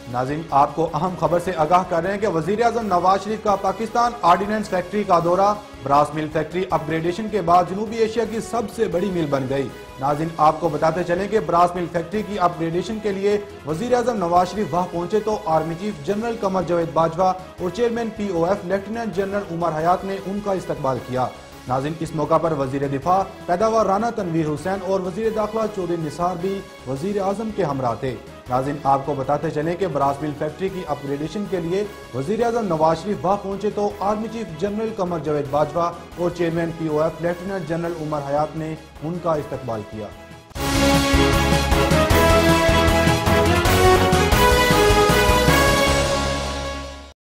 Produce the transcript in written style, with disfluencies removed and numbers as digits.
नाज़रीन, आपको अहम खबर से आगाह कर रहे हैं कि वजीर आजम नवाज शरीफ का पाकिस्तान आर्डिनेंस फैक्ट्री का दौरा। ब्रास मिल फैक्ट्री अपग्रेडेशन के बाद जनूबी एशिया की सबसे बड़ी मिल बन गई। नाज़रीन, आपको बताते चलें कि ब्रास मिल फैक्ट्री की अपग्रेडेशन के लिए वजीर आजम नवाज शरीफ वहां पहुंचे तो army chief general Qamar Javed Bajwa और chairman POF lieutenant general Umar Hayat ने उनका इस्तकबाल किया। नाज़रीन, इस मौका पर वजीर दिफा पैदावार राना तनवीर हुसैन और वजीर दाखिला चौधरी निसार भी वजीर आजम के हमरा थे। नाज़रीन, आपको बताते चलें कि ब्रास मिल फैक्ट्री की अपग्रेडेशन के लिए वजीर आजम नवाज शरीफ वहां पहुंचे तो army chief general Qamar Javed Bajwa और chairman POF lieutenant general Umar Hayat ने उनका इस्तकबाल किया।